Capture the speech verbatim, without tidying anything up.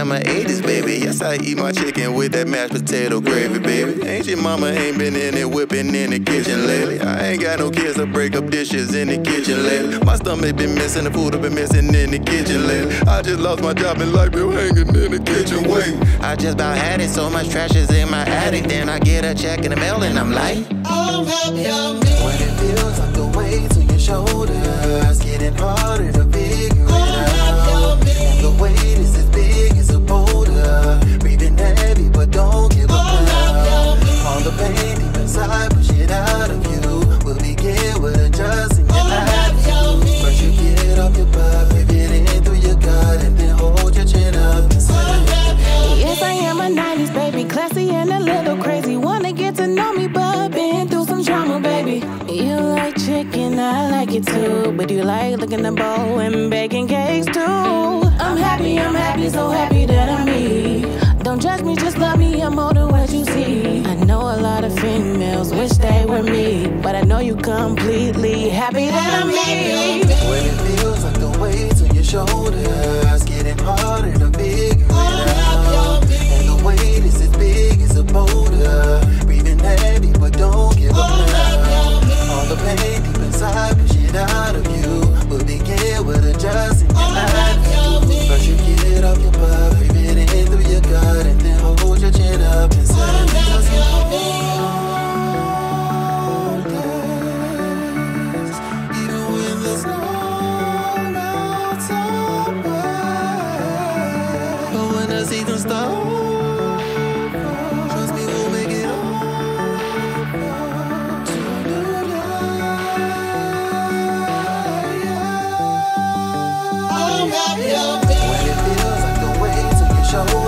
am a eighties baby. Yes, I eat my chicken with that mashed potato gravy, baby. Ain't your mama ain't been in it whipping in the kitchen lately. I ain't got no kids to break up dishes in the kitchen lately. My stomach been missing, the food I been missing in the kitchen lately. I just lost my job and life been hanging in the kitchen waiting. I just about had it, so much trash is in my attic. Then I get a check in the mail and I'm like, I'm happy I'm me. When it feels like the weight to your shoulders getting harder to figure it out. And the weight is as big as a boulder, breathing heavy but don't give up now. All the pain deep inside, push it out of you. We'll begin with adjusting your attitude. First you get off your butt, breathe it in through your gut, and then hold your chin up and say, yes, I am a nineties baby, classy and a little crazy. Wanna get to know me, but been through some drama, baby. You like chicken, I like it too, but you like looking at bowl and baking cakes too. I'm happy, I'm happy, so happy that I'm me. Don't judge me, just love me, I'm more than what you see. I know a lot of females wish they were me, but I know you completely happy that I'm me. When it feels like the weight on your shoulders getting harder to figure it out. And the weight is as big as a boulder, breathing heavy but don't give up now. All the pain deep inside, push it out of you. We'll begin with adjusting your attitude. First you get off your butt, breathe it in through your gut, and then hold your chin up and say, even when the snow melts away, but when the season starts, trust me, we'll make it over to a new life. I'm happy I'm me. When it feels like the weight to your shoulders